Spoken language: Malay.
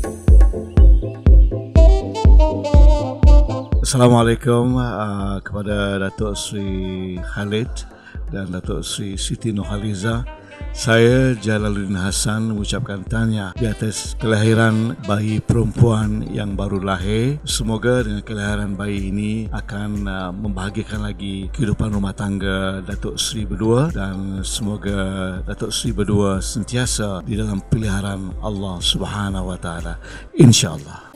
Assalamualaikum kepada Datuk Sri Khalid dan Datuk Sri Siti Nurhaliza. Saya Jalaluddin Hassan mengucapkan tahniah di atas kelahiran bayi perempuan yang baru lahir. Semoga dengan kelahiran bayi ini akan membahagiakan lagi kehidupan rumah tangga Datuk Sri berdua, dan semoga Datuk Sri berdua sentiasa di dalam peliharaan Allah Subhanahu Wa Taala, insya-Allah.